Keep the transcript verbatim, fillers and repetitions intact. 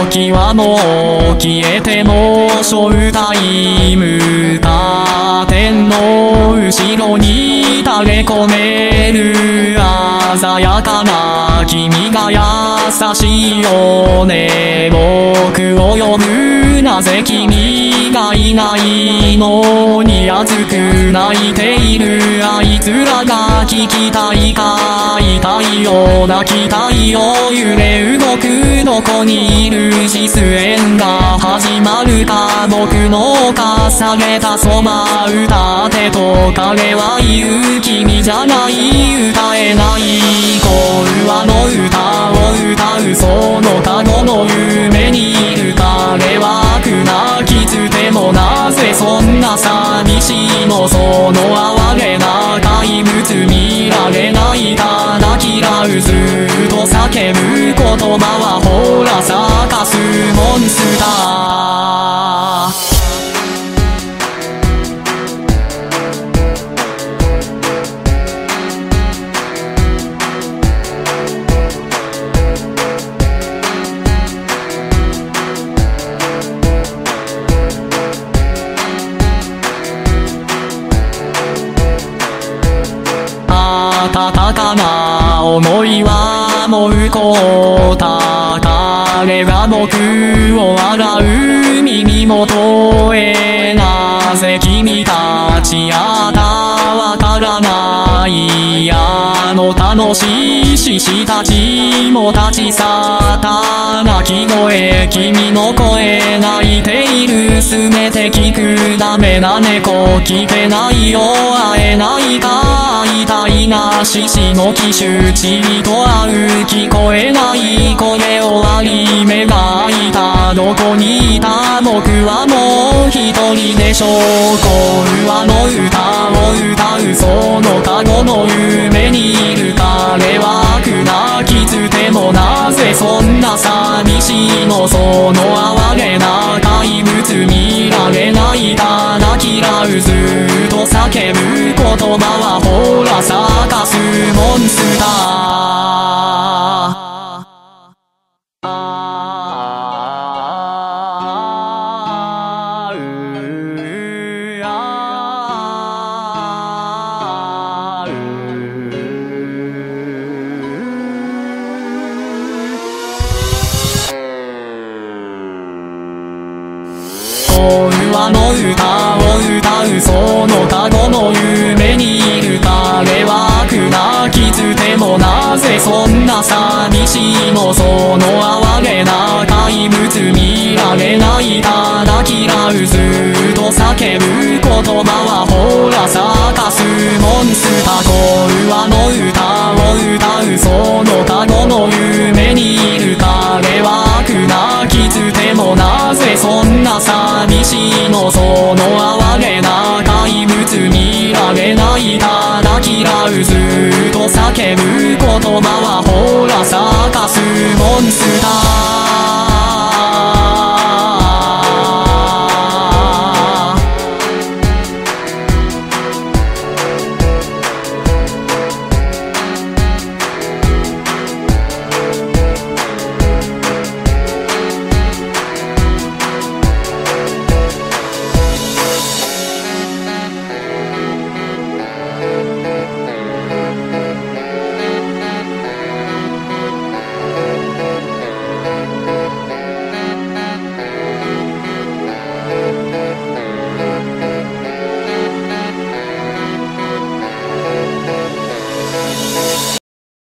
時はもう消えてもショータイムカーテンの後ろに垂れ込める鮮やかな君が優しいよね。僕を呼ぶなぜ君がいないのに熱く泣いているあいつらが聞きたいか痛いよ泣きたいよ揺れ動くどこにいる視線が始まるか僕の犯されたそば歌ってと彼は言う君じゃない歌えない恋はの歌を歌うその過去の夢にいる彼は苦なきつてもなぜそんな寂しいのその哀れな怪物見られないただ嫌うずっと叫ぶ言葉はほら咲かすモンスター温かな思いはもうこうた彼が僕を笑う耳元へなぜ君たちやだわからないあの楽しい獅子たちも立ち去った鳴き声君の声泣いているすべて聞くダメな猫聞けないよ会えないか会いたいな獅子の騎手ちりと会う聞こえない声終わり目が開いたどこにいた僕はもう一人でしょう恋はの歌を歌うその過去の夢にいる彼は苦なきつてもなぜそんな寂しいのその哀れな怪物見られないただ嫌うずっと叫ぶ言葉はほら咲かすモンスター恋はの歌を歌うその過去の夢にいる彼は苦なきつてもなぜそんな寂しいのその哀れな怪物見られないただ嫌うずっと叫ぶ言葉はほら咲かすモンスター恋はの歌を歌うその過去の夢にいる彼は苦なきつてもなぜそんな寂しいのその哀れな怪物見られないただ嫌うずっと叫ぶ言葉は